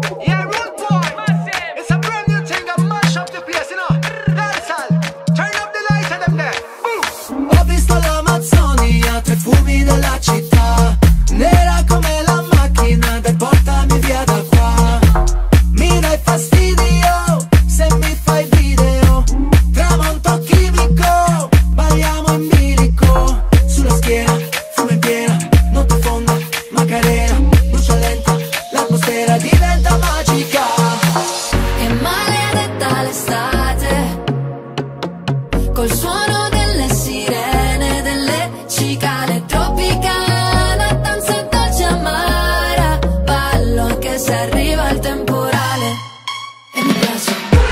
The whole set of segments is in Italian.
Yeah, rude boy. It's a brand new thing that mash up the place, you know. Dancehall, turn up the lights and them there. Boom. Ho visto l'Amazzonia tra i fumi della città, nera come la macchina del portami via da qua. Mi dai fastidio se mi fai video, tramonto chimico, balliamo in bilico. Sulla schiena, fumo in piena, notte fonda, Macarena, brucia lenta, l'atmosfera diventa magica. È maledetta l'estate, col suono delle sirene, delle cicale tropicana, danza dolce amara, ballo anche se arriva il temporale. E mi piace.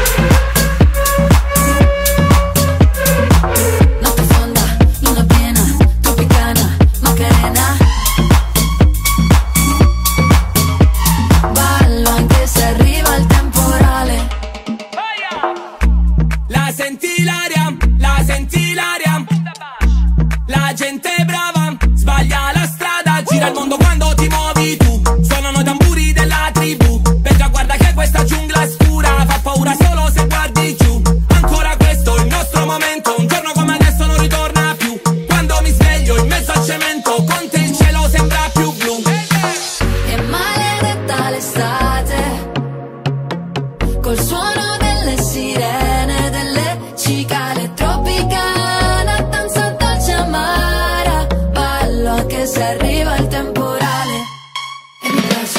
Notte fonda, luna piena, tropicana, Macarena, ballo anche se arriva il temporale. La senti l'aria, la senti l'aria, la gente è brava, sbaglia la strada, gira il mondo quando ti muovi tu, suonano i tamburi della tribù, Petra guarda che questa giungla è scura, fa paura solo se guardi giù, ancora questo è il nostro momento, un giorno come adesso non ritorna più, quando mi sveglio in mezzo al cemento, con te il cielo sembra più blu. È maledetta l'estate, col suono delle sirene, delle cicale tropicana, danza dolce amara, ballo anche se arriva il temporale. E mi piace.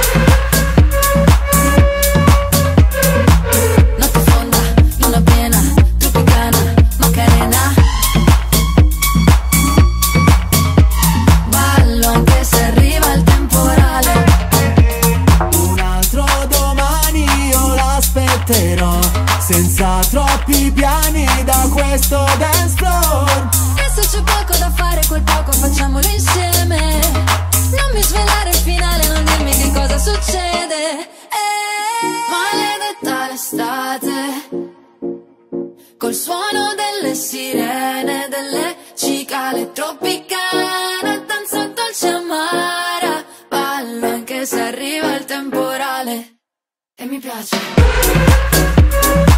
Notte fonda, luna piena, tropicana, Macarena, ballo anche se arriva il temporale. Un altro domani io l'aspetterò, senza troppi piani da questo dance floor. E se c'è poco da fare, quel poco facciamolo insieme. Non mi svelare il finale, non dirmi che cosa succede. Maledetta l'estate, col suono delle sirene, delle cicale tropicana, danza dolce amara, ballo anche se arriva il temporale. E mi piace.